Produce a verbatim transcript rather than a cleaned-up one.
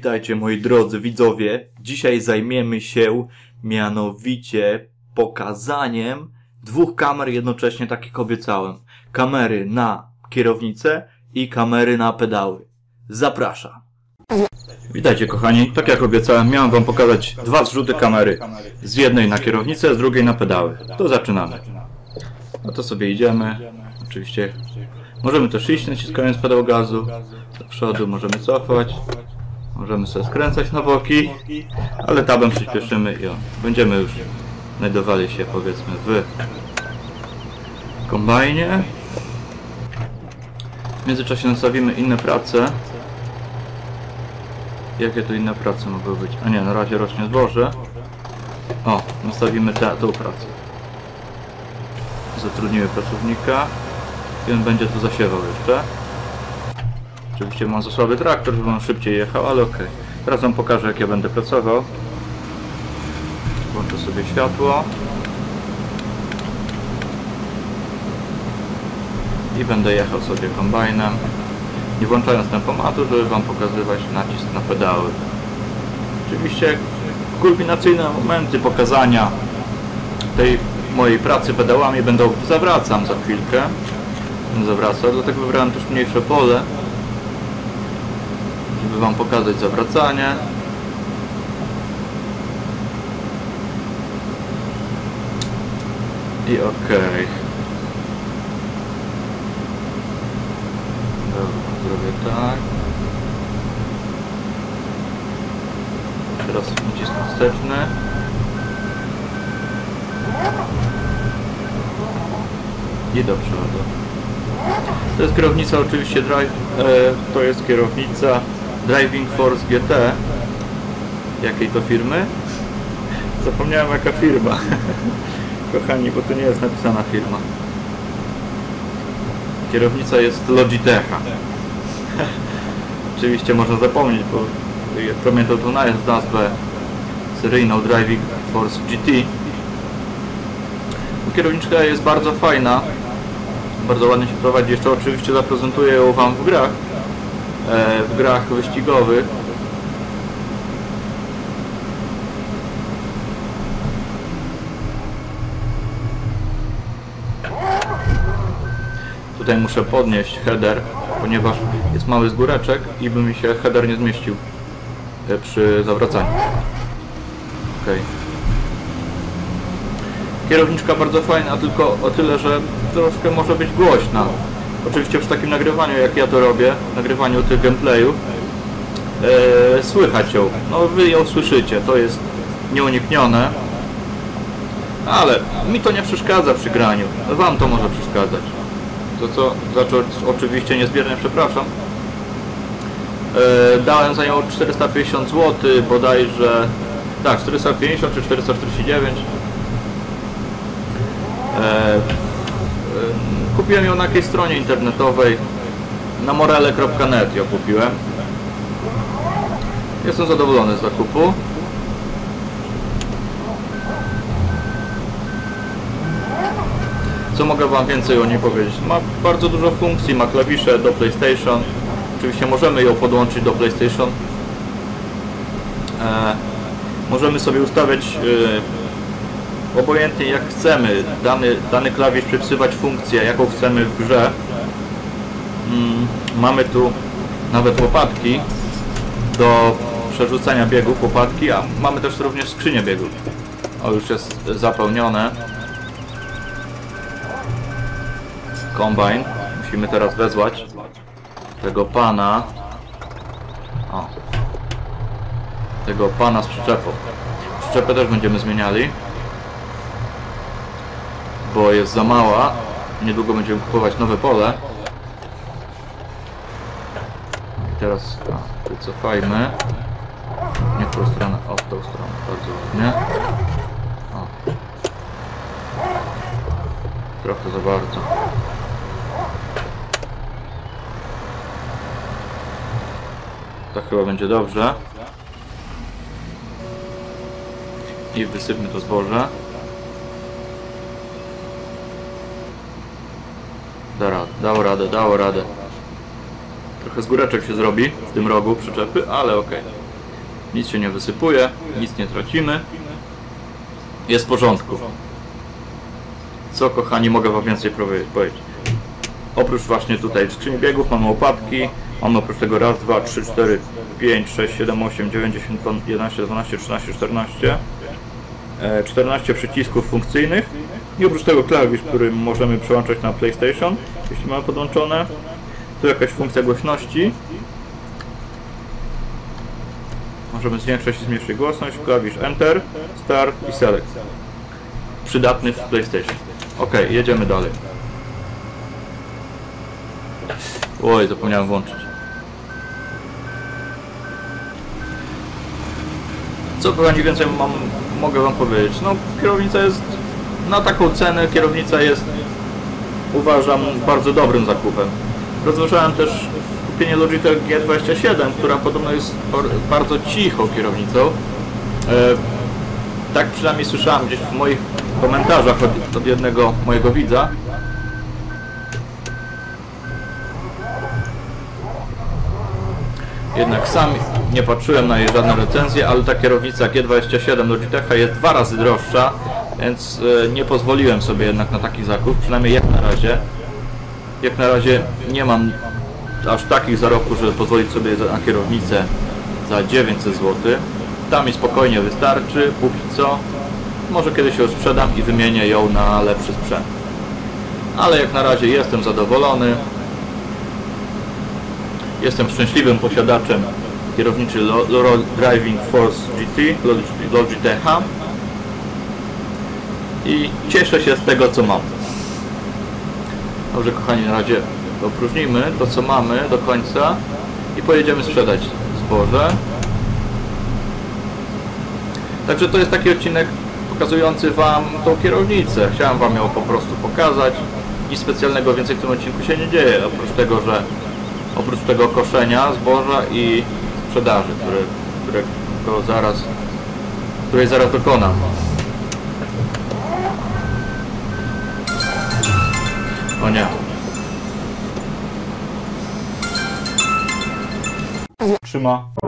Witajcie moi drodzy widzowie, dzisiaj zajmiemy się mianowicie pokazaniem dwóch kamer jednocześnie, tak jak obiecałem. Kamery na kierownicę i kamery na pedały. Zapraszam. Witajcie kochani, tak jak obiecałem, miałem wam pokazać dwa zrzuty kamery. Z jednej na kierownicę, z drugiej na pedały. To zaczynamy. No to sobie idziemy. Oczywiście możemy też iść naciskając pedał gazu. Do przodu możemy cofać. Możemy sobie skręcać na boki, ale tabem przyspieszymy i o, będziemy już znajdowali się powiedzmy w kombajnie. W międzyczasie nastawimy inne prace. Jakie to inne prace mogą być? A nie, na razie rośnie zboże. O, nastawimy tę pracę. Zatrudnimy pracownika i on będzie tu zasiewał jeszcze. Oczywiście mam za słaby traktor, żeby on szybciej jechał, ale okej. Okay. Teraz wam pokażę, jak ja będę pracował. Włączę sobie światło. I będę jechał sobie kombajnem. Nie włączając tempomatu, żeby wam pokazywać nacisk na pedały. Oczywiście kulminacyjne momenty pokazania tej mojej pracy pedałami będą... Zawracam za chwilkę. Będę zawracał, dlatego wybrałem też mniejsze pole, żeby wam pokazać zawracanie. I okej. Okay. Dobra, zrobię tak. Teraz nacisk wsteczny. I do przodu. To jest kierownica oczywiście drive, e, to jest kierownica Driving Force G T. Jakiej to firmy? Zapomniałem jaka firma. Kochani, bo to nie jest napisana firma. Kierownica jest Logitecha. Oczywiście można zapomnieć, bo pamiętam to nazwę seryjną Driving Force G T. Kierowniczka jest bardzo fajna. Bardzo ładnie się prowadzi. Jeszcze oczywiście zaprezentuję ją wam w grach. W grach wyścigowych. Tutaj muszę podnieść header, ponieważ jest mały zgóreczek i by mi się header nie zmieścił przy zawracaniu. Okay. Kierowniczka bardzo fajna, tylko o tyle, że troszkę może być głośna. Oczywiście przy takim nagrywaniu, jak ja to robię, nagrywaniu tych gameplayów, ee, słychać ją. No wy ją słyszycie, to jest nieuniknione. Ale mi to nie przeszkadza przy graniu. Wam to może przeszkadzać. To co, za co oczywiście niezbiernie przepraszam. E, dałem za nią czterysta pięćdziesiąt złotych, bodajże... Tak, czterysta pięćdziesiąt czy czterysta czterdzieści dziewięć. E, Kupiłem ją na jakiejś stronie internetowej. Na morele kropka net ją kupiłem. Jestem zadowolony z zakupu. Co mogę wam więcej o niej powiedzieć? Ma bardzo dużo funkcji, ma klawisze do PlayStation. Oczywiście możemy ją podłączyć do PlayStation. E, możemy sobie ustawiać e, obojętnie jak chcemy dany, dany klawisz przypisywać funkcję, jaką chcemy w grze. Mm, mamy tu nawet łopatki do przerzucania biegów, łopatki, a mamy też również skrzynię biegów. O, już jest zapełnione. Kombajn. Musimy teraz wezwać tego pana. O. Tego pana z przyczepą. Przyczepę też będziemy zmieniali, bo jest za mała. Niedługo będziemy kupować nowe pole. I teraz a, wycofajmy. Nie w tą stronę, o w tą stronę. Bardzo ładnie. O. Trochę za bardzo. Tak chyba będzie dobrze. I wysypmy to zboże. Da radę, dało radę, dało radę. Trochę zgóreczek się zrobi w tym rogu przyczepy, ale okej. Okay. Nic się nie wysypuje, nic nie tracimy. Jest w porządku. Co, kochani, mogę wam więcej powiedzieć? Oprócz właśnie tutaj skrzyni biegów mamy łopatki. Mamy oprócz tego raz, dwa, trzy, cztery, pięć, sześć, siedem, osiem, dziewięć, dziesięć, jedenaście, dwanaście, trzynaście, czternaście. czternaście przycisków funkcyjnych. I oprócz tego klawisz, który możemy przełączać na PlayStation, jeśli mamy podłączone. Tu jakaś funkcja głośności. Możemy zwiększyć i zmniejszyć głośność. Klawisz Enter, Start i Select. Przydatny w PlayStation. Ok, jedziemy dalej. Oj, zapomniałem włączyć. Co, kochani, więcej mam, mogę wam powiedzieć? No, kierownica jest na taką cenę, kierownica jest, uważam, bardzo dobrym zakupem. Rozważałem też kupienie Logitech G dwadzieścia siedem, która podobno jest bardzo cichą kierownicą. E, tak przynajmniej słyszałem gdzieś w moich komentarzach od, od jednego mojego widza. Jednak sam nie patrzyłem na jej żadne recenzje, ale ta kierownica G dwadzieścia siedem Logitecha jest dwa razy droższa, więc nie pozwoliłem sobie jednak na taki zakup, przynajmniej jak na razie. Jak na razie nie mam aż takich zarobków, żeby pozwolić sobie na kierownicę za dziewięćset złotych. Ta mi spokojnie wystarczy, póki co. Może kiedyś ją sprzedam i wymienię ją na lepszy sprzęt. Ale jak na razie jestem zadowolony. Jestem szczęśliwym posiadaczem kierownicy Loro Driving Force G T Logitecha i cieszę się z tego, co mam. Dobrze, kochani, na razie opróżnimy to, co mamy do końca i pojedziemy sprzedać zboże. Także to jest taki odcinek pokazujący wam tą kierownicę. Chciałem wam ją po prostu pokazać. Nic specjalnego więcej w tym odcinku się nie dzieje, oprócz tego, że oprócz tego koszenia zboża i sprzedaży, które, którego zaraz, której zaraz dokonam. O nie. Trzyma.